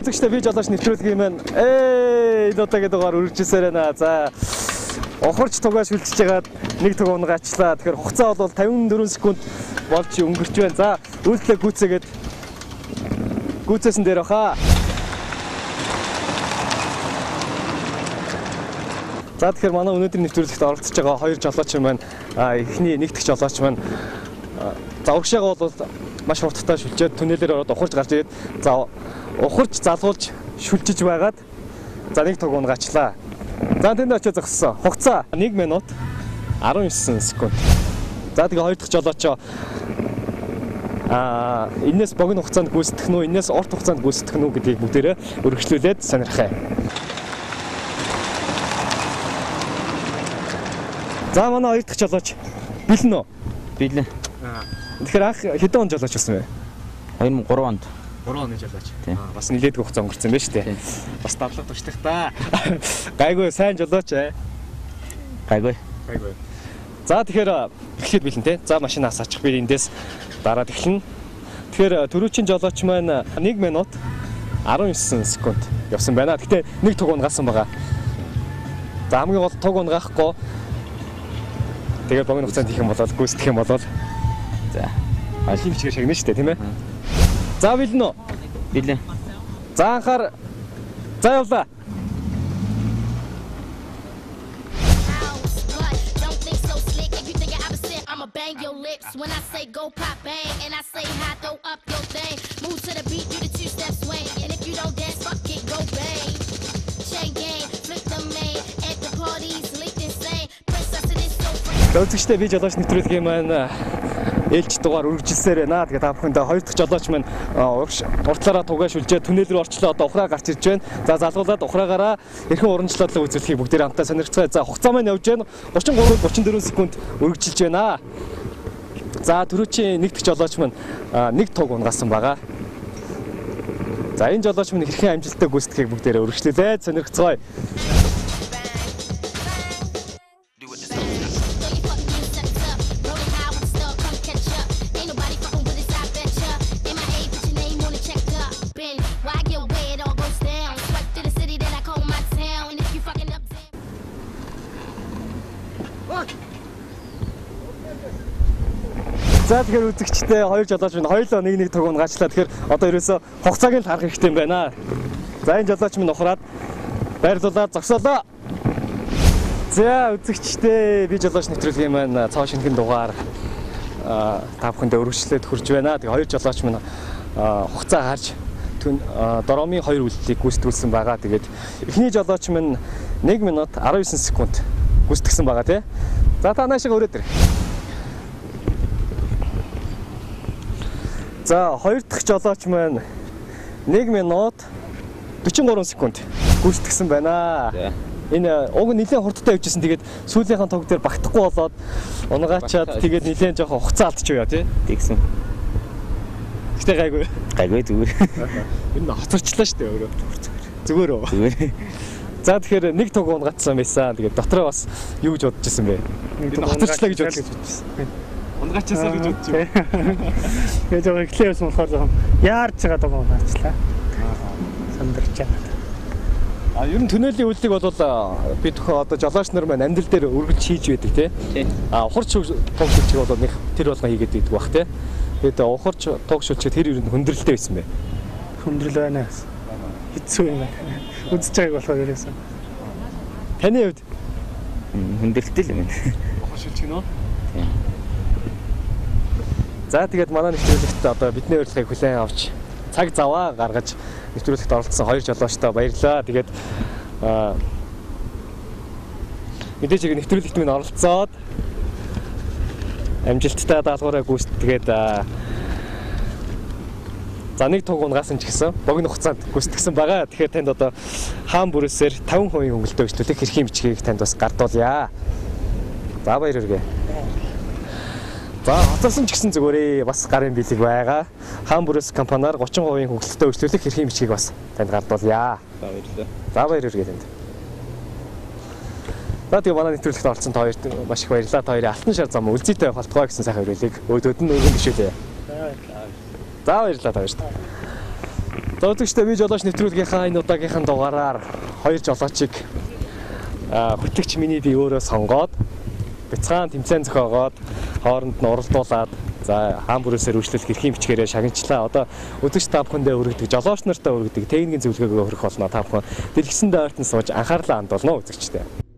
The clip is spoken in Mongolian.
Үзэгчтэй би жолооч нэвтрүүлэг юм байна. Нотагийн дугаар үргэлжилсээр байна. За ухарч тугаа шүлжиж байгаад нэг туг унгаачлаа. Тэгэхээр хугацаа бол 54 секунд болж өнгөрч байна. За үйлдэлээ гүйцээгээд гүйцээсэн дээр баха. За тэгэхээр манай өнөөдрийн нэвтрүүлэгт оролцож байгаа хоёр жолооч юм байна. Эхний нэгдэх жолооч маань за урагшаага бол маш хурдтай шүлжээд түнэлээр ороод ухарч гарч ирээд за ухарч залгуулж шүлжиж байгаад за нэг туг унгаачлаа. За тэнд очиж зогссон. Хугацаа 1 минут 19 секунд. За тэгээ хоёр дахь жолоочоо энэс богино хугацаанд гүйцэтгэх нь үү, энэс урт хугацаанд гүйцэтгэх нь үү гэдгийг бүгдээрээ өргөжлүүлээд сонирхъя. За манай хоёр дахь жолооч бэлэн үү? Бэлэн. Тэгэхээр анх хэдэн он жолооч болсон бэ? 2003 онд. 3 оны жолооч. Бас нилээдгүй хугацаа өнгөрсөн байна шүү дээ. Бас давлага туштах та. Гайгүй сайн жолооч ээ. Гайгүй. За тэгэхээр эхлээд бэлэн те. За машинаас ачих би эндээс дараад эхэлнэ. Тэгэхээр түрүүчийн жолооч маань 1 минут 19 секунд явсан байна. Гэтэ нэг туг унгаасан байгаа. За хамгийн гол туг унгаахгүй. Тэгээд богино хугацаанд хийх юм болол гүйцэтгэх юм болол за алим чигээр шагнана шүү дээ тийм ээ. За бэлэн үү? Бэлэн. За анхаар за явлаа. Bang your lips when I say go pop bang and I say hi throw up your thing move to the beat do the two step swing and if you don't dance fuck it go bang chain gang flip the main at the parties lit insane princess it is so free. Үзэгчтэй би жолооч нэвтрүүлэг юм байна. Ээлж дугаар үргэлжилсээр байна. Тэгээ та бүхэндээ хоёр дахь жолооч маань уртлаараа тугаа шүлжээ түнэл рүү орчлоо одоо ухраа гарч ирж байна. За залгуулад ухраагаараа эрхэн урамжлалыг үзүүлэхийг бүгдээр хамтаа сонирхцгаая. За хугацаа маань явж байна. 33-34 секунд үргэлжилж байна. За түрүүчийн нэг дахь жолооч маань нэг туг унгаасан байгаа. За энэ жолооч маань хэрхэн амжилттай гүйцэтгэхийг бүгдээрээ үргэлжлүүлээд сонирхцгаая. За тэгэхээр үзэгчтэй хоёр жолооч минь хоёулаа нэг туг унгаачлаа. Тэгэхээр одоо ерөөсө хугацааг нь харах хэрэгтэй юм байна. За энэ жолооч минь ухраад байрлуулаад зогсоолоо. За үзэгчтэй би жолооч нэвтрүүлэг юм байна. Цоо шинхэн дугаар та бүхэндээ өргөжлөлөд хүрж байна. Тэгээ хоёр жолооч минь хугацаа харж доромын хоёр үйлдэлийг гүйцэтгүүлсэн байгаа. Тэгээд эхний жолооч минь 1 минут 19 секунд гүйцэтгсэн байгаа тий. За та наашиг өрөөд ир. За хоёр дахь жолооч маань 1 минут 43 секунд гүйцэтгсэн байна. Энэ уг нэлээд хурдтай явжсэн. Тэгээд сүүлийнхэн туг дээр багтахгүй болоод унгаачаад тэгээд нэлээд жоохон хугацаа алдчихваа тий. Тэгсэн. Гэтэ гайгүй. Гайгүй зүгээр. Энэ хоцорчлаа шүү дээ өөрөө. Зүгээр үү? Зүгээр. За тэгэхээр нэг туг унгацсан байсан. Тэгээд дотроо бас юу гэж бодож ирсэн бэ? Энэ хоцорчлаа гэж бодож ирсэн. Унгачаасаа гэж бодож байна. Тэгээд жоо эхлэвс болохоор яарч байгаа даа унгачлаа. Сандарч байгаа. Ер нь түнэлийн үйлдэлийг бол бид одоо жолооч нар маань амьдрал дээр өргөж хийж байдаг тий. Ухарч туг шүлжих бол нэг тэр болгон хийгээд байдаг бах тий. Тэгээд ухарч туг шүлжих тэр ер нь хүндрэлтэй байсан бэ. Хүндрэл байна. Хэцүү юм байна. Үзэж байгааг болохоор ерөөсөн. Таны хувьд хүндрэлтэй л юм байна. Ухарч шүлжих нь үү? За тэгээд манай нэвтрүүлэгт одоо бидний урилгыг хүлээн авч цаг заваа гаргаж нэвтрүүлэгт оролцсон хоёр жолоочтой баярлалаа. Тэгээд мэдээж яг нэвтрүүлэгт минь оролцоод амжилттай даалгавраа гүйцэтгээд за нэг туг унгасан ч гэсэн богино хугацаанд гүйцэтгсэн байгаа. Тэгэхээр танд одоо хаан бүрээсээр 50% хөнгөлөлтөө өчлөх хэрхэн бичгийг танд бас гардуулъя. За баяр хүргэе. За хоцорсон ч гэсэн зүгээрээ бас гарын билег байгаа. Хаан бүрээс компаниар 30% хөнгөлөлтөө өчлөх хэрхэн бичгийг бас танд гардуулъя. За баярлалаа. За баяр хүргэе танд. За тэгээ манай нэвтрүүлэгт оролцсон та хоёрт маш их баярлалаа. Та хоёрын алтан шар зам үлзийтэй явах болтгой гэсэн сайхан хүрээлийг өөдөөд нь өргөн гişүүлээ. За баярлалаа. За баярлалаа та хоёрт. За үзэгчдээ би жолооч нэвтрүүлгийнхаа энэ удаагийнхаа дугаараар хоёр жолоочийг хөтлөгч миний би өөрөө сонгоод бяцхан тэмцээн зохиогоод хооронд нь уралдуулаад за хаан бүрээсээр үргэлжлүүлэх хэрхэн бичгээрээ шагналчлаа. Одоо үзэгч та бүхэндээ өргөдөг, жолооч нартаа өргөдөг техникийн зөвлөгөөгөө хүргэх болно. Та бүхэн дэлгэсэндээ ойртон сууж анхаарлаа хандуулно үзэгчдээ.